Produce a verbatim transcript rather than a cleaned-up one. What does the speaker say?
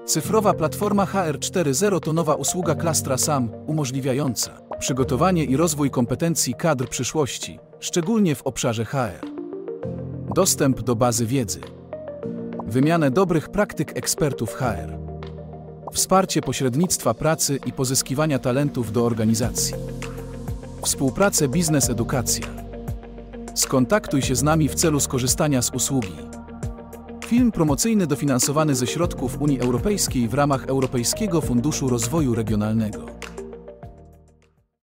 Cyfrowa platforma H R cztery zero to nowa usługa klastra S A M, umożliwiająca przygotowanie i rozwój kompetencji kadr przyszłości, szczególnie w obszarze H R. Dostęp do bazy wiedzy. Wymianę dobrych praktyk ekspertów H R. Wsparcie pośrednictwa pracy i pozyskiwania talentów do organizacji. Współpracę biznes-edukacja. Skontaktuj się z nami w celu skorzystania z usługi. Film promocyjny dofinansowany ze środków Unii Europejskiej w ramach Europejskiego Funduszu Rozwoju Regionalnego.